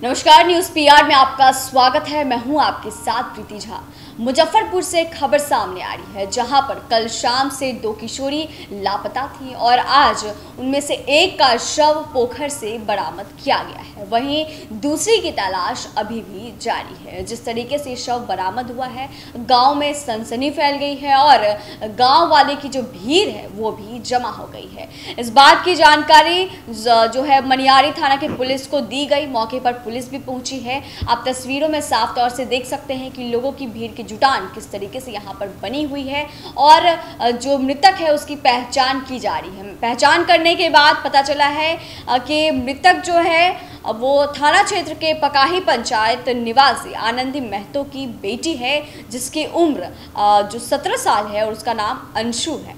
नमस्कार, news PR में आपका स्वागत है। मैं हूं आपके साथ प्रीति झा। मुजफ्फरपुर से खबर सामने आ रही है, जहां पर कल शाम से 2 किशोरी लापता थी और आज उनमें से एक का शव पोखर से बरामद किया गया है। वहीं दूसरी की तलाश अभी भी जारी है। जिस तरीके से शव बरामद हुआ है, गांव में सनसनी फैल गई है और गांव वाले की जो भीड़ है वो भी जमा हो गई है। इस बात की जानकारी जो है मनियारी थाना के पुलिस को दी गई। मौके पर पुलिस भी पहुंची है। आप तस्वीरों में साफ तौर से देख सकते हैं कि लोगों की भीड़ की जुटान किस तरीके से यहाँ पर बनी हुई है और जो मृतक है उसकी पहचान की जा रही है। पहचान करने के बाद पता चला है कि मृतक जो है वो थाना क्षेत्र के पकाही पंचायत निवासी आनंदी महतो की बेटी है, जिसकी उम्र जो 17 साल है और उसका नाम अंशु है।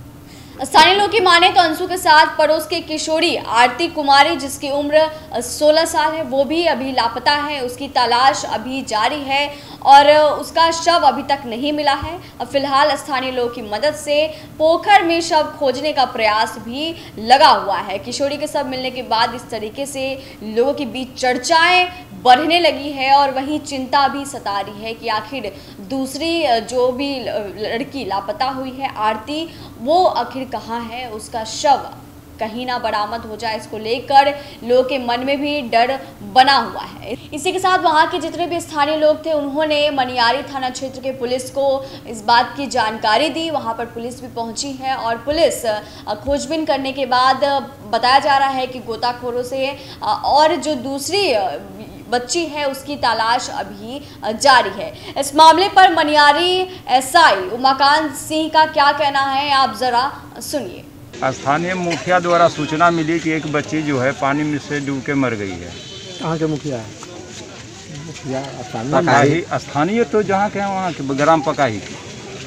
स्थानीय लोगों की माने तो अंशु के साथ पड़ोस के किशोरी आरती कुमारी, जिसकी उम्र 16 साल है, वो भी अभी लापता है। उसकी तलाश अभी जारी है और उसका शव अभी तक नहीं मिला है। अब फिलहाल स्थानीय लोगों की मदद से पोखर में शव खोजने का प्रयास भी लगा हुआ है। किशोरी के शव मिलने के बाद इस तरीके से लोगों के बीच चर्चाएं बढ़ने लगी है और वहीं चिंता भी सता रही है कि आखिर दूसरी जो भी लड़की लापता हुई है आरती, वो आखिर कहाँ है, उसका शव कहीं ना बरामद हो जाए, इसको लेकर लोगों के मन में भी डर बना हुआ है। इसी के साथ वहां के जितने भी स्थानीय लोग थे उन्होंने मनियारी थाना क्षेत्र के पुलिस को इस बात की जानकारी दी। वहां पर पुलिस भी पहुंची है और पुलिस खोजबीन करने के बाद बताया जा रहा है कि गोताखोरों से और जो दूसरी बच्ची है उसकी तलाश अभी जारी है। इस मामले पर मनियारी एसआई उमाकांत सिंह का क्या कहना है, आप जरा सुनिए। स्थानीय मुखिया द्वारा सूचना मिली कि एक बच्ची जो है पानी में से डूब के मर गई है। कहाँ के मुखिया है? मुखिया पकाही स्थानीय तो जहाँ के हैं वहाँ के ग्राम पकाही की।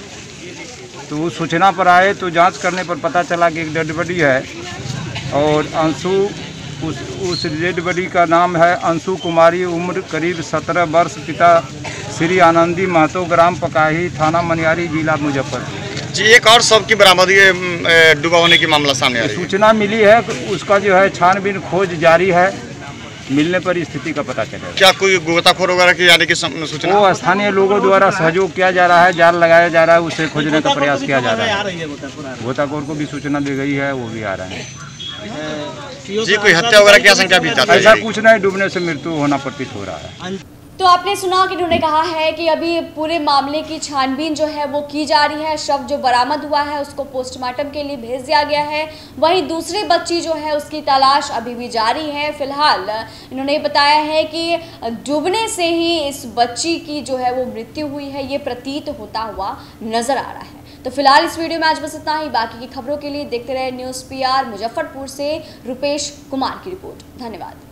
तो वो सूचना पर आए तो जांच करने पर पता चला कि एक डेड बॉडी है और अंशु उस डेड बॉडी का नाम है अंशु कुमारी, उम्र करीब 17 वर्ष, पिता श्री आनंदी महतो, ग्राम पकाही, थाना मनियारी, जिला मुजफ्फरपुर। जी, एक और शव की बरामदगी डूबा होने की मामला सामने आ रहा है। सूचना मिली है, उसका जो है छानबीन खोज जारी है। मिलने पर स्थिति का पता चलेगा। क्या कोई गोताखोर वगैरह की आने की सूचना? वो स्थानीय लोगों द्वारा सहयोग किया जा रहा है, जाल लगाया जा रहा है, उसे खोजने का प्रयास किया जा रहा है। गोताखोर को भी सूचना दी गई है, वो भी आ रहे हैं। जी, कोई हत्या वगैरह की आशंका भी जाती है? ऐसा कुछ नहीं, डूबने से मृत्यु होना प्रतीत हो रहा है। तो आपने सुना कि उन्होंने कहा है कि अभी पूरे मामले की छानबीन जो है वो की जा रही है। शव जो बरामद हुआ है उसको पोस्टमार्टम के लिए भेज दिया गया है। वहीं दूसरी बच्ची जो है उसकी तलाश अभी भी जारी है। फिलहाल इन्होंने बताया है कि डूबने से ही इस बच्ची की जो है वो मृत्यु हुई है, ये प्रतीत होता हुआ नजर आ रहा है। तो फिलहाल इस वीडियो में आज बस इतना ही। बाकी की खबरों के लिए देखते रहे न्यूज़ पीआर। मुजफ्फरपुर से रुपेश कुमार की रिपोर्ट। धन्यवाद।